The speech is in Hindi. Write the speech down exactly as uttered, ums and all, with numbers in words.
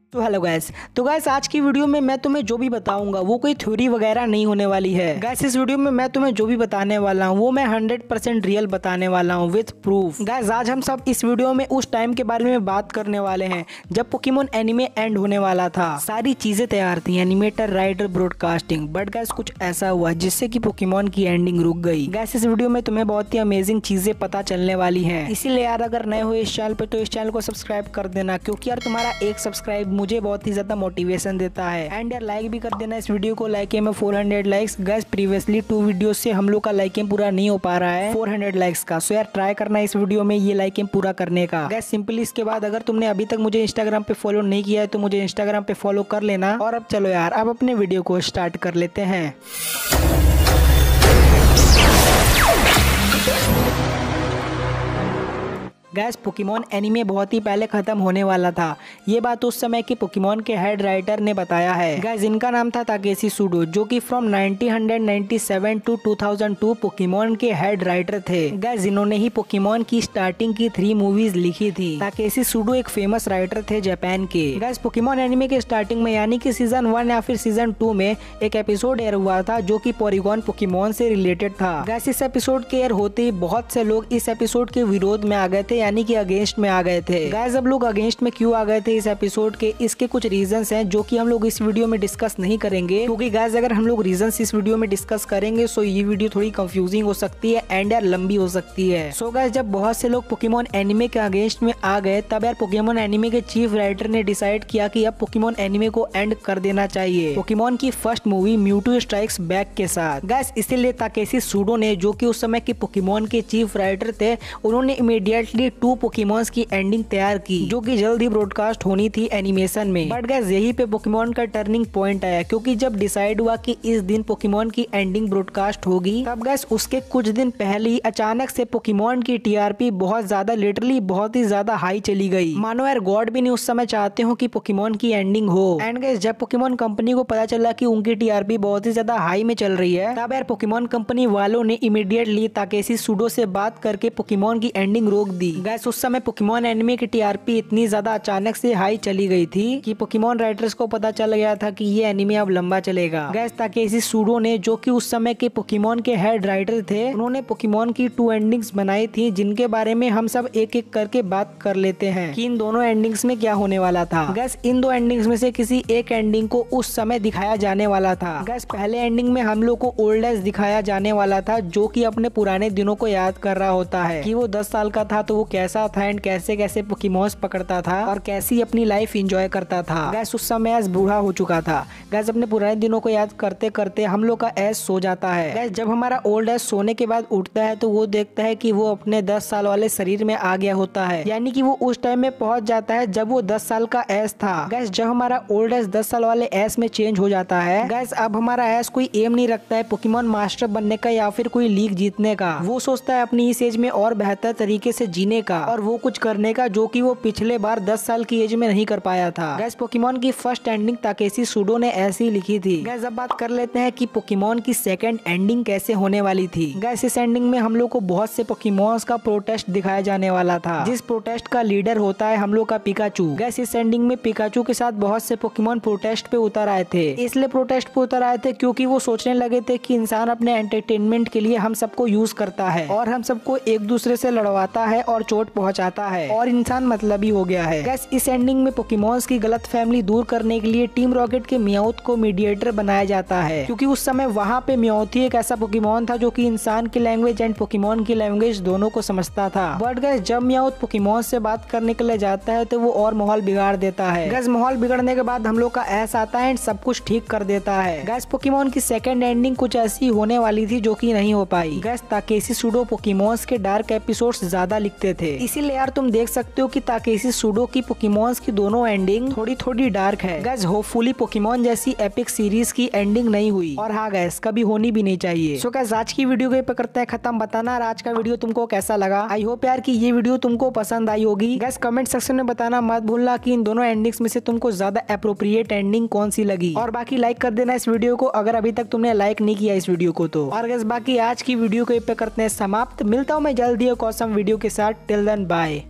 तो हेलो गैस तो गैस आज की वीडियो में मैं तुम्हें जो भी बताऊंगा वो कोई थ्योरी वगैरह नहीं होने वाली है। गैस इस वीडियो में मैं तुम्हें जो भी बताने वाला हूँ वो मैं हंड्रेड परसेंट रियल बताने वाला हूँ विथ प्रूफ। गैस आज हम सब इस वीडियो में उस टाइम के बारे में बात करने वाले हैं जब पोकेमॉन एनिमे एंड होने वाला था। सारी चीजें तैयार थी, animator, writer, broadcasting, but guys कुछ ऐसा हुआ जिससे कि पोकेमॉन की एंडिंग रुक गई। गैस इस वीडियो में तुम्हें बहुत ही अमेजिंग चीजें पता चलने वाली है, इसीलिए यार अगर नए हो इस चैनल पे तो इस चैनल को सब्सक्राइब कर देना, क्योंकि यार तुम्हारा एक सब्सक्राइब मुझे बहुत ही ज्यादा मोटिवेशन देता है। एंड यार लाइक भी कर देना इस वीडियो को, लाइक में four hundred likes. Guys previously two video से हम लोग का लाइक पूरा नहीं हो पा रहा है फोर हंड्रेड लाइक्स का, सो यार ट्राई करना इस वीडियो में ये लाइक पूरा करने का। गैस सिंपली इसके बाद अगर तुमने अभी तक मुझे इंस्टाग्राम पे फॉलो नहीं किया है तो मुझे इंस्टाग्राम पे फॉलो कर लेना। और अब चलो यार अब अपने वीडियो को स्टार्ट कर लेते हैं। गैस पोकेमॉन एनीमे बहुत ही पहले खत्म होने वाला था, ये बात उस समय के पोकेमॉन के हेड राइटर ने बताया है। गैस इनका नाम था ताकेशी सुडो, जो कि from nineteen ninety seven to two thousand two Pokemon के हेड राइटर थे। गैस इन्होंने ही पोकेमॉन की स्टार्टिंग की थ्री मूवीज लिखी थी। ताकेशी सुडो एक फेमस राइटर थे जापान के। गैस पोकेमॉन एनीमे के स्टार्टिंग में यानी कि सीजन वन या फिर सीजन टू में एक एपिसोड एयर हुआ था जो कि पोरीगॉन पोकेमॉन से रिलेटेड था। गैस इस एपिसोड के एयर होते ही बहुत से लोग इस एपिसोड के विरोध में आ गए थे, यानी कि अगेंस्ट में आ गए थे। गाइस अब लोग अगेंस्ट में क्यों आ गए थे इस एपिसोड के, इसके कुछ रीजंस हैं जो कि हम लोग इस वीडियो में डिस्कस नहीं करेंगे, क्योंकि गाइस अगर हम लोग रीजंस इस वीडियो में डिस्कस करेंगे सो ये वीडियो थोड़ी कंफ्यूजिंग हो सकती है एंड यार लंबी हो सकती है। सो गाइस जब बहुत से लोग पोकेमॉन एनिमे के अगेंस्ट में आ गए तब यार पोकेमॉन एनिमे के चीफ राइटर ने डिसाइड किया कि अब पोकेमॉन एनिमे को एंड कर देना चाहिए पोकेमॉन की first movie Mewtwo strikes back के साथ। गाइस इसीलिए ताकेशी सुडो ने, जो कि उस समय के पोकेमॉन के चीफ राइटर थे, उन्होंने इमीडिएटली टू पोकेमॉन्स की एंडिंग तैयार की जो कि जल्द ही ब्रॉडकास्ट होनी थी एनिमेशन में। बट गाइस यही पे पोकेमॉन का टर्निंग पॉइंट आया, क्योंकि जब डिसाइड हुआ कि इस दिन पोकेमॉन की एंडिंग ब्रॉडकास्ट होगी तब गाइस उसके कुछ दिन पहले ही अचानक से पोकेमॉन की टीआरपी बहुत ज्यादा, लिटरली बहुत ही ज्यादा हाई चली गई। मानो यार गॉड भी नहीं उस समय चाहते हो कि पोकेमॉन की एंडिंग हो। एंड गाइस जब पोकेमॉन कंपनी को पता चला कि उनकी टीआरपी बहुत ही ज्यादा हाई में चल रही है तब यार पोकेमॉन कंपनी वालों ने इमीडिएटली ताकेशी सुडो से बात करके पोकेमॉन की एंडिंग रोक दी। गाइस उस समय पोकेमॉन एनिमे की टीआरपी इतनी ज्यादा अचानक से हाई चली गई थी कि पोकेमॉन राइटर्स को पता चल गया था कि ये एनिमे अब लंबा चलेगा। गैस ताकेशी सुडो ने, जो कि उस समय के पोकेमॉन के हेड राइटर थे, उन्होंने पोकेमॉन की टू एंडिंग्स बनाई थी जिनके बारे में हम सब एक एक करके बात कर लेते हैं कि इन दोनों एंडिंग्स में क्या होने वाला था। गैस इन दो एंडिंग्स में से किसी एक एंडिंग को उस समय दिखाया जाने वाला था। गैस पहले एंडिंग में हम लोग को ओल्ड एज दिखाया जाने वाला था, जो कि अपने पुराने दिनों को याद कर रहा होता है कि वो दस साल का था तो वो कैसा था एंड कैसे कैसे पोकेमॉन्स पकड़ता था और कैसी अपनी लाइफ एंजॉय करता था। गैस उस समय एस बूढ़ा हो चुका था। गैस अपने पुराने दिनों को याद करते करते हम लोग का एस सो जाता है। गैस जब हमारा ओल्ड एस सोने के बाद उठता है तो वो देखता है कि वो अपने दस साल वाले शरीर में आ गया होता है, यानी कि वो उस टाइम में पहुंच जाता है जब वो दस साल का एस था। गैस जब हमारा ओल्ड एस दस साल वाले एस में चेंज हो जाता है, गैस अब हमारा एस कोई एम नहीं रखता है पोकेमॉन मास्टर बनने का या फिर कोई लीग जीतने का। वो सोचता है अपनी इस एज में और बेहतर तरीके से जीने का और वो कुछ करने का जो कि वो पिछले बार दस साल की एज में नहीं कर पाया था। गैस पोकेमॉन की फर्स्ट एंडिंग ताकेशी सुडो ने ऐसी ही लिखी थी। गैस अब बात कर लेते हैं कि पोकेमॉन की सेकंड एंडिंग कैसे होने वाली थी। गैस इस एंडिंग में हम लोग को बहुत से पोकेमॉन्स का प्रोटेस्ट दिखाया जाने वाला था, जिस प्रोटेस्ट का लीडर होता है हम लोग का पिकाचू। गैस इस एंडिंग में पिकाचू के साथ बहुत से पोकेमॉन प्रोटेस्ट पे उतर आए थे। इसलिए प्रोटेस्ट पे उतर आए थे क्योंकि वो सोचने लगे थे कि इंसान अपने एंटरटेनमेंट के लिए हम सबको यूज करता है और हम सबको एक दूसरे से लड़वाता है और चोट पहुँचाता है और इंसान मतलबी हो गया है। गैस इस एंडिंग में पोकेमॉन्स की गलत फैमिली दूर करने के लिए टीम रॉकेट के मियाउथ को मीडिएटर बनाया जाता है, क्योंकि उस समय वहाँ पे मियाउथ ही एक ऐसा पोकेमॉन था जो कि इंसान की लैंग्वेज एंड पोकेमॉन की लैंग्वेज दोनों को समझता था। बट गैस जब मियाउथ पोकेमॉन से बात करने के लिए जाता है तो वो और माहौल बिगाड़ देता है। गैस माहौल बिगड़ने के बाद हम लोग का एस आता है एंड सब कुछ ठीक कर देता है। गैस पोकेमॉन की सेकंड एंडिंग कुछ ऐसी होने वाली थी जो कि नहीं हो पाई। गैस ताकेशी सुडो पोकेमॉन्स के डार्क एपिसोड्स ज्यादा लिखते थे, इसीलिए यार तुम देख सकते हो कि ताकेशी सुडो की पोकेमॉन्स की दोनों एंडिंग थोड़ी थोड़ी डार्क है। गैस होपफुली पोकेमॉन जैसी एपिक सीरीज की एंडिंग नहीं हुई और हाँ गैस कभी होनी भी नहीं चाहिए। सो गैस आज की वीडियो को करते हैं खत्म। बताना आज का वीडियो तुमको कैसा लगा। आई होप यार कि ये वीडियो तुमको पसंद आई होगी। गैस कमेंट सेक्शन में बताना मत भूलना कि इन दोनों एंडिंग्स में से तुमको ज्यादा अप्रोप्रिएट एंडिंग कौन सी लगी। और बाकी लाइक कर देना इस वीडियो को अगर अभी तक तुमने लाइक नहीं किया इस वीडियो को तो। और गैस बाकी आज की वीडियो को करते हैं समाप्त। मिलता हूँ मैं जल्दी एक ऑसम वीडियो के साथ। Till then bye.